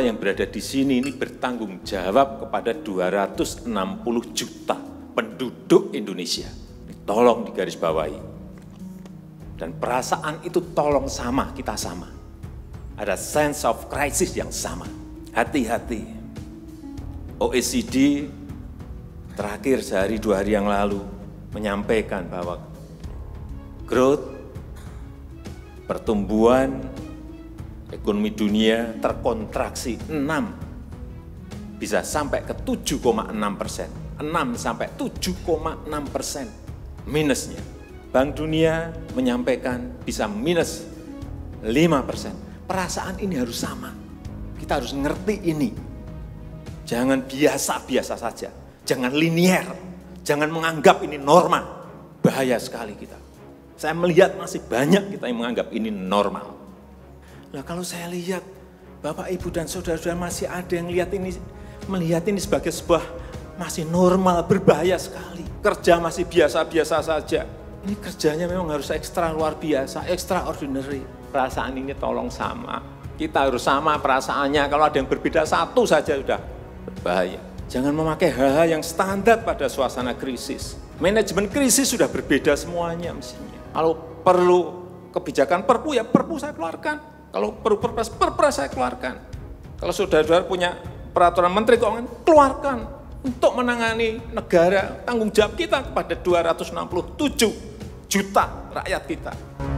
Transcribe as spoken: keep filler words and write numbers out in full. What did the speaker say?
semua yang berada di sini ini bertanggung jawab kepada dua ratus enam puluh juta penduduk Indonesia. Tolong digarisbawahi. Dan perasaan itu tolong sama, kita sama. Ada sense of crisis yang sama. Hati-hati. O E C D terakhir sehari dua hari yang lalu menyampaikan bahwa growth, pertumbuhan ekonomi dunia terkontraksi enam, bisa sampai ke tujuh koma enam persen. enam sampai tujuh koma enam persen minusnya. Bank Dunia menyampaikan bisa minus lima persen. Perasaan ini harus sama. Kita harus ngerti ini. Jangan biasa-biasa saja. Jangan linier. Jangan menganggap ini normal. Bahaya sekali kita. Saya melihat masih banyak kita yang menganggap ini normal. Nah kalau saya lihat, Bapak, Ibu, dan Saudara-saudara masih ada yang lihat ini, melihat ini sebagai sebuah masih normal, berbahaya sekali. Kerja masih biasa-biasa saja. Ini kerjanya memang harus ekstra luar biasa, extraordinary. Perasaan ini tolong sama. Kita harus sama perasaannya, kalau ada yang berbeda satu saja sudah berbahaya. Jangan memakai hal-hal yang standar pada suasana krisis. Manajemen krisis sudah berbeda semuanya mestinya. Kalau perlu kebijakan perpu, ya perpu saya keluarkan. Kalau perlu perpres, perpres saya keluarkan. Kalau saudara-saudara punya peraturan menteri keuangan, keluarkan. Untuk menangani negara, tanggung jawab kita kepada dua ratus enam puluh tujuh juta rakyat kita.